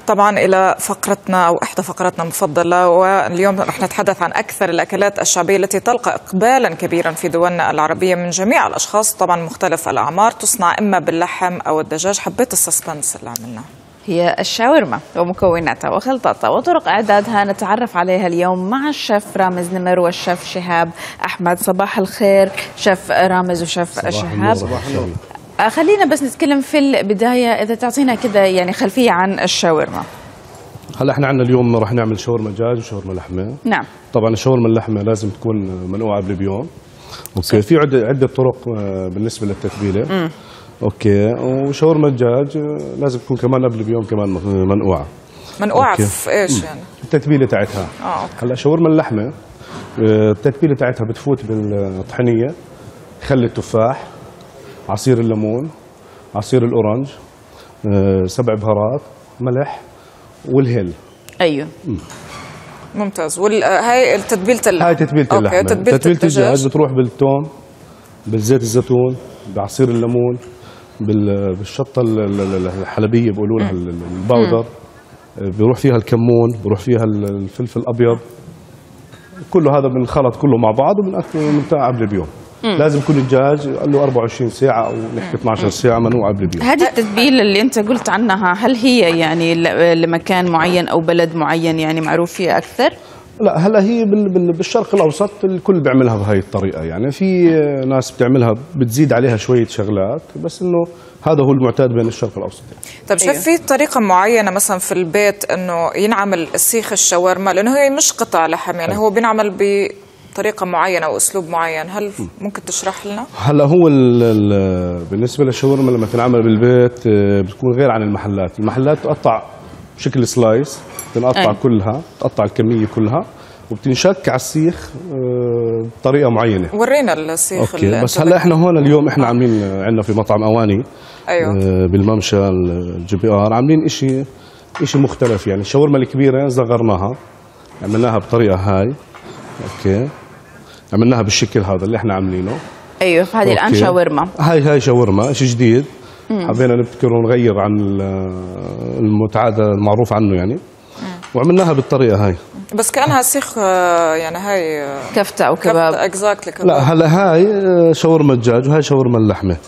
طبعا إلى فقرتنا أو إحدى فقراتنا المفضلة، واليوم رح نتحدث عن أكثر الأكلات الشعبية التي تلقى إقبالا كبيرا في دولنا العربية من جميع الأشخاص، طبعا مختلف الأعمار، تصنع إما باللحم أو الدجاج. حبيت السسبنس اللي عملناه. هي الشاورما ومكوناتها وخلطتها وطرق إعدادها نتعرف عليها اليوم مع الشيف رامز نمر والشيف شهاب أحمد. صباح الخير شيف رامز وشيف شهاب. خلينا بس نتكلم في البداية، إذا تعطينا كده يعني خلفية عن الشاورما. هلا احنا عندنا اليوم راح نعمل شاورما دجاج وشاورما لحمة. نعم. طبعا الشاورما اللحمة لازم تكون منقوعة قبل بيوم. اوكي. في عدة طرق بالنسبة للتتبيلة. اوكي. وشاورما الدجاج لازم تكون كمان قبل بيوم كمان منقوعة في ايش يعني؟ التتبيلة تاعتها. هلا شاورما اللحمة التتبيلة تاعتها بتفوت بالطحينية، خل التفاح، عصير الليمون، عصير الأورنج، 7 بهارات، ملح والهيل. أيوه. ممتاز. هاي تتبيلة اللحمة. هاي تتبيلة اللحمة. تتبيلة الدجاج بتروح بالثوم، بالزيت الزيتون، بعصير الليمون، بالشطة الحلبية بيقولوا لها الباودر، بيروح فيها الكمون، بيروح فيها الفلفل الأبيض، كله هذا بنخلط كله مع بعض وبننتقع قبل بيوم. لازم يكون الدجاج له 24 ساعة أو نحكي 12 ساعة منوع قبل بيوم. هذه التتبيلة اللي أنت قلت عنها هل هي يعني لمكان معين أو بلد معين يعني معروف فيها أكثر؟ لا هلا هي بالشرق الأوسط الكل بيعملها بهاي الطريقة، يعني في ناس بتعملها بتزيد عليها شوية شغلات، بس إنه هذا هو المعتاد بين الشرق الأوسط. طيب شايف في طريقة معينة مثلا في البيت إنه ينعمل سيخ الشاورما، لأنه هي مش قطع لحم يعني هو بينعمل بطريقة معينة أو أسلوب معين، هل ممكن تشرح لنا؟ هلا هو بالنسبة للشاورما لما تنعمل بالبيت بتكون غير عن المحلات. المحلات تقطع بشكل سلايس، تنقطع كلها، تقطع الكمية كلها وبتنشك على السيخ بطريقة معينة. ورينا السيخ. اوكي. بس هلا احنا هون اليوم احنا عاملين عندنا في مطعم اواني. ايوه. بالممشى الجي بي ار عاملين اشي مختلف، يعني الشاورما الكبيرة صغرناها عملناها بطريقة هاي. اوكي. عملناها بالشكل هذا اللي احنا عاملينه. ايوه. فهذه الان شاورما. هاي شاورما شيء جديد. حبينا نبتكر ونغير عن المتعاد المعروف عنه يعني. وعملناها بالطريقه هاي. بس كانها سيخ يعني هاي كفته او كباب. اكزاكتلي كباب. لا هلا هاي شاورما الدجاج وهي شاورما اللحمه.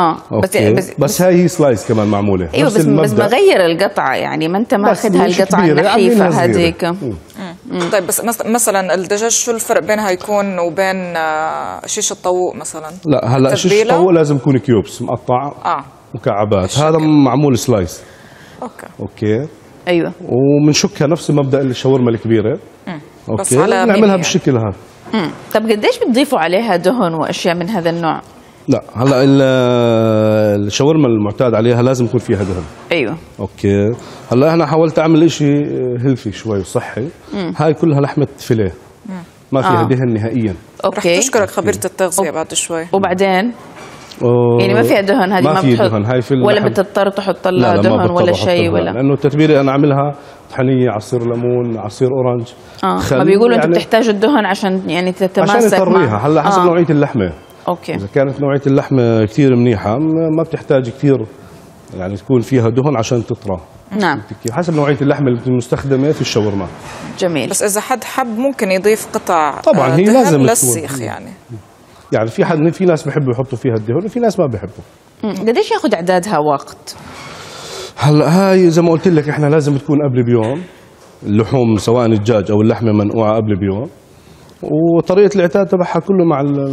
بس هاي هي سلايس كمان معموله. ايوه بس مغير القطعه يعني ما انت ماخذها القطعه النحيفه هذيك. طيب بس مثلا الدجاج شو الفرق بينها يكون وبين شيش الطاووق مثلا؟ لا هلا شيش الطاووق لازم يكون كيوبس مقطع مكعبات، هذا معمول سلايس. اوكي. ايوه. وبنشكها نفس مبدأ الشاورما الكبيره. اوكي. نعملها بالشكل هذا. طب قديش بتضيفوا عليها دهن واشياء من هذا النوع؟ لا هلا الشاورما المعتاد عليها لازم يكون فيها دهن. ايوه. اوكي. هلا انا حاولت اعمل شيء هيلثي شوي وصحي. هاي كلها لحمه فيليه ما فيها دهن نهائيا. اوكي. رح تشكرك خبيره التغذيه بعد شوي. وبعدين يعني ما فيها دهن، هذه ما في دهن هاي في ولا بتضطر تحط لها دهن ولا شيء ولا؟ لانه التتبيله انا عاملها طحينيه، عصير ليمون، عصير اورنج. ما بيقولوا يعني انتم بتحتاجوا الدهن عشان يعني تتماسك عشان يطريها. هلا حسب نوعيه اللحمه. اوكي. اذا كانت نوعيه اللحمه كثير منيحه ما بتحتاج كثير يعني تكون فيها دهن عشان تطرى. نعم. حسب نوعيه اللحمه المستخدمه في الشاورما. جميل. بس اذا حد حب ممكن يضيف قطع طبعا هي لازم للسيخ يعني في ناس بيحبوا يحطوا فيها الدهن وفي ناس ما بيحبوا. قديش ياخذ اعدادها وقت؟ هلا هاي زي ما قلت لك احنا لازم تكون قبل بيوم، اللحوم سواء الدجاج او اللحمه منقوعه قبل بيوم، وطريقه الاعداد تبعها كله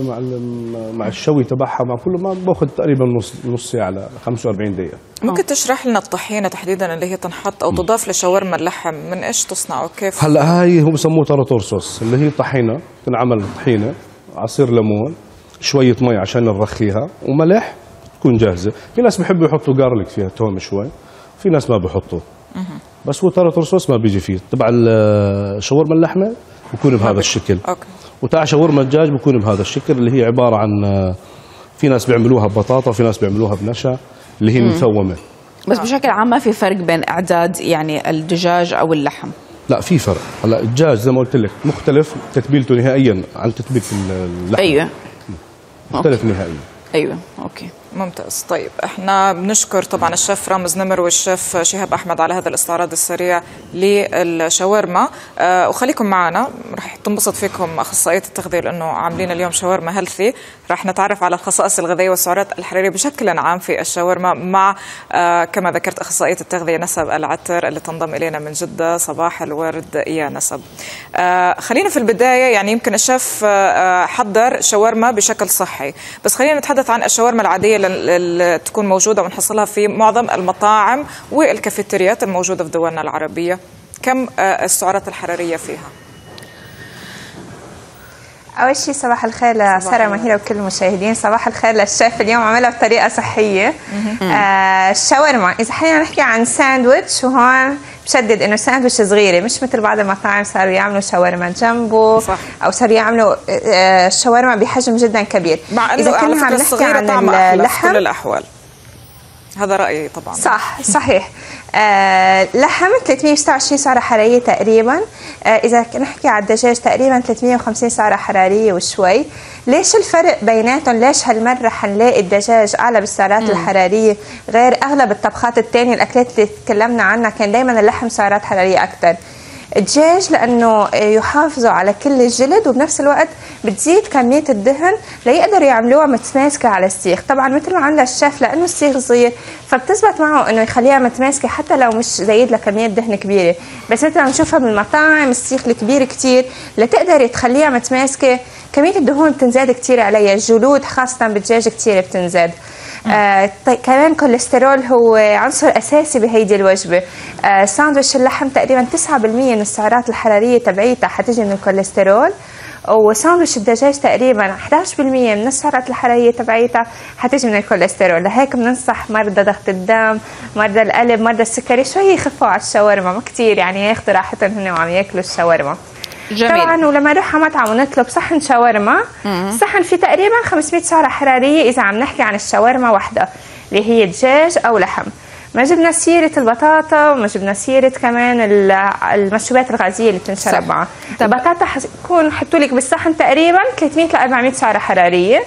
مع الشوي تبعها مع كله ما باخذ تقريبا نص ساعه ل 45 دقيقه. ممكن تشرح لنا الطحينه تحديدا اللي هي تنحط او تضاف لشاورما اللحم، من ايش تصنع وكيف؟ هلا هاي هم بسموه تراتور صوص، اللي هي طحينه تنعمل طحينه، عصير ليمون، شويه مي عشان نرخيها وملح تكون جاهزه. في ناس بيحبوا يحطوا جارليك فيها توم شوي، في ناس ما بيحطوا. بس هو تراتور صوص ما بيجي فيه. تبع شاورما اللحمه بكون بهذا الشكل. اوكي. وتاع شاورما الدجاج بكون بهذا الشكل، اللي هي عباره عن في ناس بيعملوها ببطاطا وفي ناس بيعملوها بنشا اللي هي المثومه. بس بشكل عام ما في فرق بين اعداد يعني الدجاج او اللحم؟ لا في فرق. هلا الدجاج زي ما قلت لك مختلف تتبيلته نهائيا عن تتبيله اللحم. ايوه. مختلف نهائيا. ايوه. اوكي. ممتاز. طيب احنا بنشكر طبعا الشيف رامز نمر والشيف شهاب احمد على هذا الاستعراض السريع للشاورما، وخليكم معنا، رح تنبسط فيكم اخصائيه التغذيه لانه عاملين اليوم شاورما هيلثي، رح نتعرف على الخصائص الغذائيه والسعرات الحراريه بشكل عام في الشاورما مع كما ذكرت اخصائيه التغذيه نسب العتر اللي تنضم الينا من جده. صباح الورد يا نسب. خلينا في البدايه، يعني يمكن الشيف حضر شاورما بشكل صحي، بس خلينا نتحدث عن الشاورما العاديه اللي تكون موجودة ونحصلها في معظم المطاعم والكافيتريات الموجودة في دولنا العربية. كم السعرات الحرارية فيها؟ أول شيء صباح الخير لسارة مهيرة وكل المشاهدين. صباح الخير للشيف، اليوم عملها بطريقة صحية. الشاورما إذا حينا نحكي عن ساندويتش، وهون بشدد إنه ساندويتش صغيرة، مش مثل بعض المطاعم صاروا يعملوا شاورما جنبه، أو صاروا يعملوا شاورما بحجم جدا كبير. مع إنه على فكرة الصغيرة طعمها أحلى في كل الأحوال، هذا رأيي طبعا. صح صحيح. لحم 326 سعرة حرارية تقريبا. إذا نحكي على الدجاج تقريبا 350 سعرة حرارية وشوي. ليش الفرق بيناتهم؟ ليش هالمرة حنلاقي الدجاج أعلى بالسعرات الحرارية غير أغلب الطبخات الثانية؟ الأكلات اللي تكلمنا عنها كان دايما اللحم سعرات حرارية أكثر. الدجاج لأنه يحافظوا على كل الجلد، وبنفس الوقت بتزيد كمية الدهن ليقدروا يعملوها متماسكة على السيخ. طبعا مثل ما عندها الشيف لأنه السيخ صغير فبتزبط معه إنه يخليها متماسكة حتى لو مش زايد لها كمية دهن كبيرة. بس مثل ما نشوفها بالمطاعم السيخ الكبير كتير لتقدري تخليها متماسكة، كمية الدهون بتنزاد كتير عليها، الجلود خاصة بالدجاج كتير بتنزاد. كمان كوليسترول هو عنصر أساسي بهيدي الوجبة. ساندويتش اللحم تقريبا 9% من السعرات الحرارية تبعيتها حتجي من الكوليسترول، وساندويتش الدجاج تقريبا 11% من السعرات الحرارية تبعيتها حتجي من الكوليسترول. لهيك بننصح مرضى ضغط الدم، مرضى القلب، مرضى السكري شوي يخفوا على الشاورما، ما كتير يعني ياخذوا راحتهم هن وعم ياكلوا الشاورما. جميل. طبعا ولما نروح على مطعم ونطلب صحن شاورما، صحن فيه تقريبا 500 سعرة حرارية إذا عم نحكي عن الشاورما وحدة اللي هي دجاج أو لحم. ما جبنا سيرة البطاطا وما جبنا سيرة كمان المشروبات الغازية اللي بتنشرب معها. البطاطا حتكون حطوا لك بالصحن تقريبا 300 ل 400 سعرة حرارية،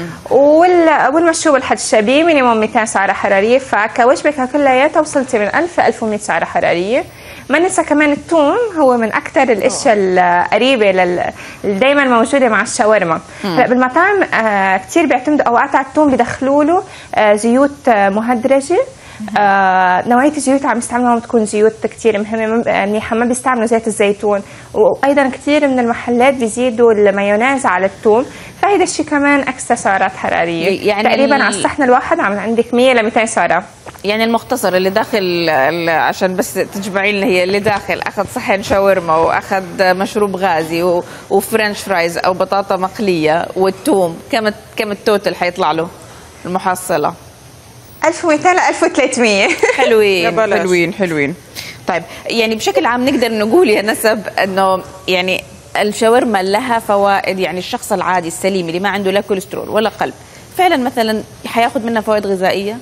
والمشروب الحدشبي مينيموم 200 سعرة حرارية، فكوجبة كلياتها وصلتي من 1000 ل 1100 سعرة حرارية. ما ننسى كمان الثوم، هو من أكثر الأشياء القريبة دايما موجودة مع الشاورما. بالمطاعم كثير بيعتمدوا أوقات على الثوم، بدخلوا له زيوت مهدرجة. نوعية الزيوت عم يستعملوها بتكون زيوت كتير مهمة منيحة، ما بيستعملوا زيت الزيتون. وأيضا كتير من المحلات بيزيدوا المايونيز على الثوم، فهذا الشيء كمان أكثر سعرات حرارية. يعني تقريبا على الصحن الواحد عم عندك 100 ل 200 سعرة. يعني المختصر اللي داخل، عشان بس تجمعين لنا، هي اللي داخل أخذ صحن شاورما وأخذ مشروب غازي وفرنش فرايز أو بطاطا مقلية والثوم، كم التوتل حيطلع له المحصلة؟ 1200 ل 1300. حلوين. طيب يعني بشكل عام نقدر نقول يا نسب انه يعني الشاورما لها فوائد، يعني الشخص العادي السليم اللي ما عنده لا كوليسترول ولا قلب فعلا مثلا حياخذ منها فوائد غذائيه؟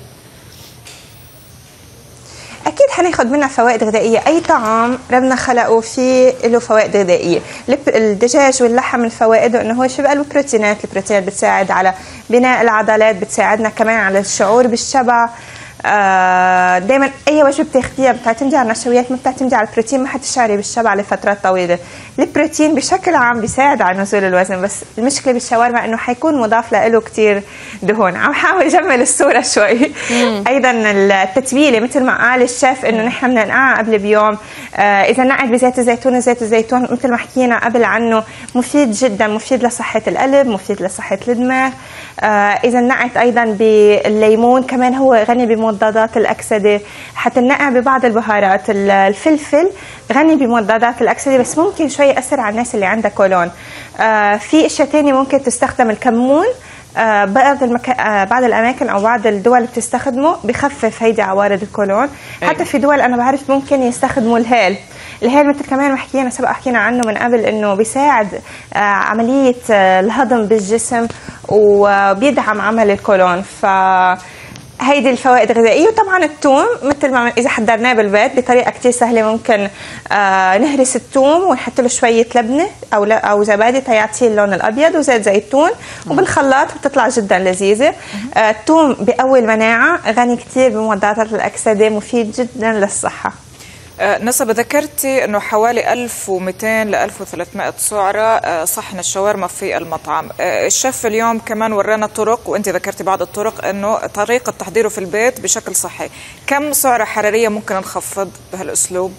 أكيد حناخد منها فوائد غذائية. أي طعام ربنا خلقه فيه له فوائد غذائية. الدجاج واللحم الفوائده إنه هو شبه البروتينات بتساعد على بناء العضلات، بتساعدنا كمان على الشعور بالشبع. دائما اي وجبه بتاخديها بتعتمدي على النشويات، ما بتعتمدي على البروتين، ما حتشعري بالشبع لفترات طويله. البروتين بشكل عام بيساعد على نزول الوزن، بس المشكله بالشاورما انه حيكون مضاف له كثير دهون. عم حاول اجمل الصوره شوي. ايضا التتبيله مثل ما قال الشيف انه نحن بننقعها قبل بيوم. اذا نقعت بزيت الزيتون، زيت الزيتون مثل ما حكينا قبل عنه مفيد جدا، مفيد لصحه القلب، مفيد لصحه الدماغ. اذا نقعت ايضا بالليمون كمان هو غني بمضادات الاكسده. حتنقع ببعض البهارات. الفلفل غني بمضادات الاكسده، بس ممكن شوي ياثر على الناس اللي عندها كولون. في اشياء ثانيه ممكن تستخدم. الكمون بعض الاماكن او بعض الدول بتستخدمه بخفف هيدي عوارض الكولون. حتى في دول انا بعرف ممكن يستخدموا الهيل مثل كمان ما حكينا عنه من قبل، انه بيساعد عمليه الهضم بالجسم وبيدعم عمل الكولون. هيدي الفوائد الغذائيه. وطبعا الثوم مثل ما اذا حضرناه بالبيت بطريقه كثير سهله، ممكن نهرس الثوم ونحط له شويه لبنه او زبادي تيعطيه اللون الابيض وزيت زيتون وبالخلاط بتطلع جدا لذيذه. الثوم بقوي المناعه، غني كثير بمضادات الاكسده، مفيد جدا للصحه. نسبة ذكرتي أنه حوالي 1200 ل 1300 سعرة صحن الشاورما في المطعم. الشيف اليوم كمان ورانا طرق، وأنت ذكرتي بعض الطرق أنه طريقة تحضيره في البيت بشكل صحي. كم سعرة حرارية ممكن نخفض بهالأسلوب؟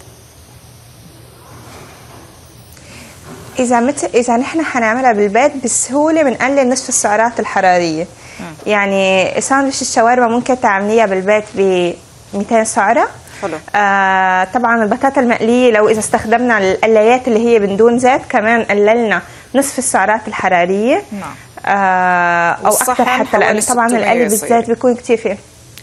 إذا نحن حنعملها بالبيت بسهولة بنقلل نصف السعرات الحرارية. يعني ساندويش الشاورما ممكن تعمليها بالبيت ب 200 سعرة. حلو. طبعا البطاطا المقليه لو اذا استخدمنا القلايات اللي هي من دون زيت كمان قللنا نصف السعرات الحراريه. نعم. او اكثر حتى، لانه طبعا القلي بالزيت بيكون كثير فيه.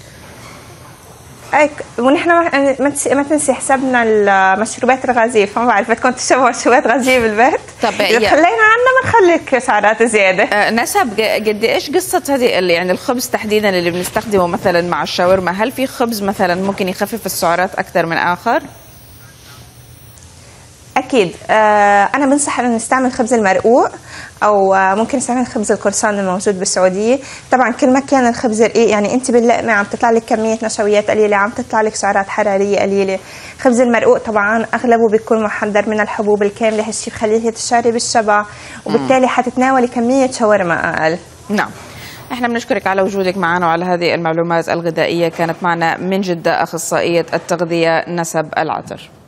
ونحن ما تنسي حسابنا المشروبات الغازيه، فما بعرف بدكم تشربوا مشروبات غازيه بالبيت؟ طب اذا خلينا عنا بنخليك سعرات زياده. نسب قد ايش قصه هذه اللي يعني الخبز تحديدا اللي بنستخدمه مثلا مع الشاورما، هل في خبز مثلا ممكن يخفف السعرات اكثر من اخر؟ اكيد. انا بنصح انه نستعمل خبز المرقوق، او ممكن نستعمل خبز القرصان الموجود بالسعوديه. طبعا كل ما كان الخبز رقيق، يعني انت باللقمه عم تطلع لك كميه نشويات قليله، عم تطلع لك سعرات حراريه قليله. خبز المرقوق طبعا اغلبه بيكون محضر من الحبوب الكامله، هالشيء بخليه تشعري بالشبع، وبالتالي حتتناولي كميه شاورما اقل. نعم. احنا بنشكرك على وجودك معنا وعلى هذه المعلومات الغذائيه. كانت معنا من جده اخصائيه التغذيه نسب العطر.